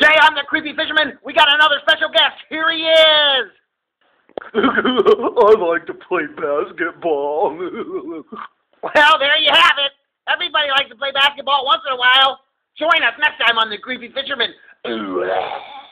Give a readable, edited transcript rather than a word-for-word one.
Today on The Creepy Fisherman, we got another special guest. Here he is. I like to play basketball. Well, there you have it. Everybody likes to play basketball once in a while. Join us next time on The Creepy Fisherman.